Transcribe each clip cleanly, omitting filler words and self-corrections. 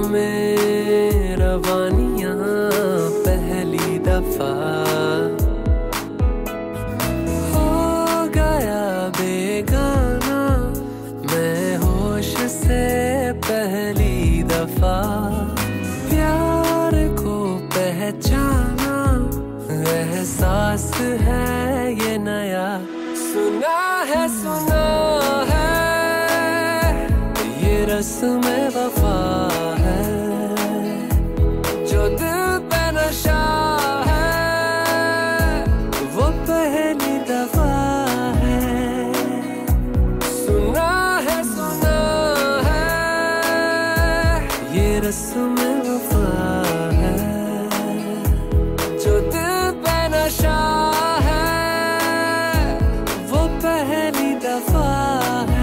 में रवानियां पहली दफा हो गया बेगाना मैं होश से पहली दफा प्यार को पहचाना एहसास है ये नया सुना है ये रस्म वफा है जो दिल पे नशा है वो पहली दफा है सुना है ये रस्म वफा है जो दिल पे नशा है वो पहली दफा है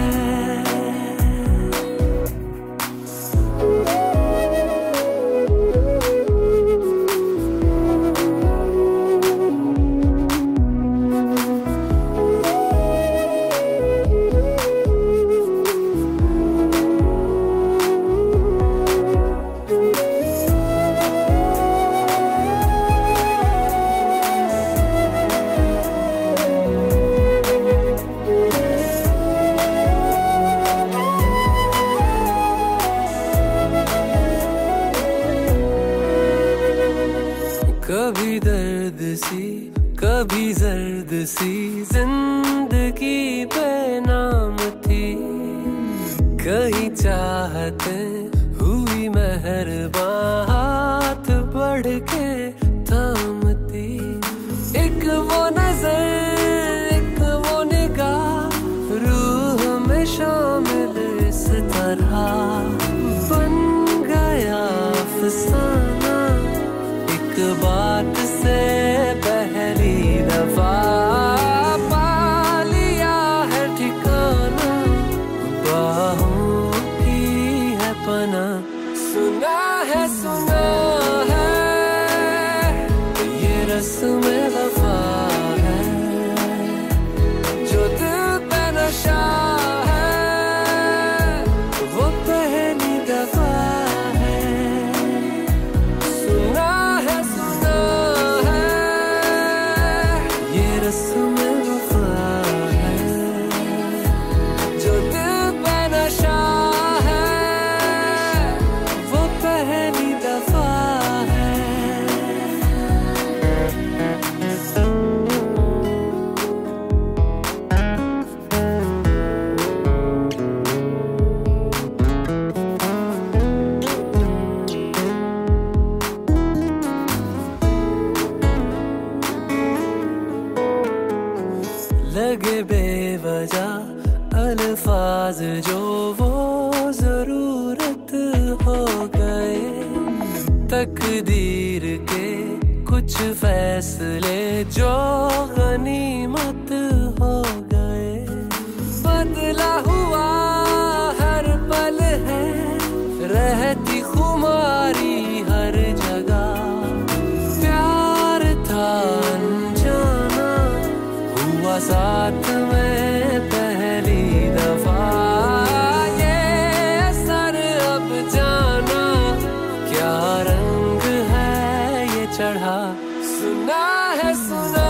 कभी दर्द सी कभी जर्द सी जिंदगी बेनाम थी कहीं चाहते हुई मेहरबान हाथ बढ़ के थामती एक वो नजर एक वो निगाह रूह में शामिल इस तरह बन गया अफसाना बात से पहली दफा पा लिया है ठिकाना बाहों की है पना सुना है ये रस्म वफा है जो दिल पे नशा है वो पहली दफा रस्म वफा है जो दिल पे नशा है वो पहली दफा है लगे बेवजह अल्फाज जो वो जरूरत हो गए तकदीर के कुछ फैसले जो गनीमत हो गए बदला हुआ हर पल है रहती खुमारी हर जगह प्यार था अनजाना हुआ साथ में पहली दफा ये असर अब जाना क्या रंग है ये चढ़ा सुना है